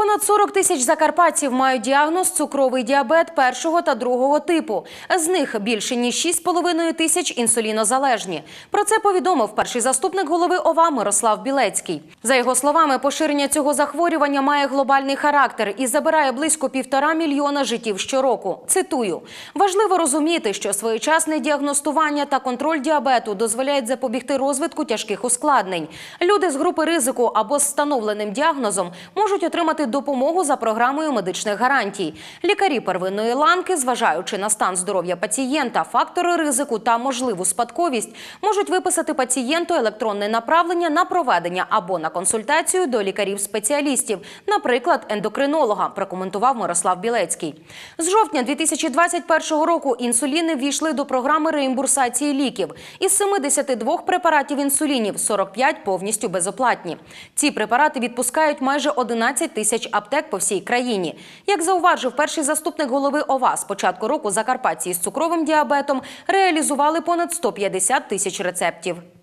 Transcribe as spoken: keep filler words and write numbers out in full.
Понад сорок тисяч закарпатців мають діагноз цукровий діабет першого та другого типу. З них більше ніж шість з половиною тисяч інсулінозалежні. Про це повідомив перший заступник голови ОВА Мирослав Білецький. За його словами, поширення цього захворювання має глобальний характер і забирає близько півтора мільйона життів щороку. Цитую: «Важливо розуміти, що своєчасне діагностування та контроль діабету дозволяють запобігти розвитку тяжких ускладнень. Люди з групи ризику або з встановленим діагнозом можуть отримати допомогу за програмою медичних гарантій. Лікарі первинної ланки, зважаючи на стан здоров'я пацієнта, фактори ризику та можливу спадковість, можуть виписати пацієнту електронне направлення на проведення або на консультацію до лікарів-спеціалістів, наприклад, ендокринолога», – прокоментував Мирослав Білецький. З жовтня дві тисячі двадцять першого року інсуліни ввійшли до програми реімбурсації ліків. Із семидесяти двох препаратів інсулінів сорок п'ять повністю безоплатні. Ці препарати відпускають майже одинадцять тисяч аптек по всій країні. Як зауважив перший заступник голови ОВА, з початку року закарпатці із цукровим діабетом реалізували понад сто п'ятдесят тисяч рецептів.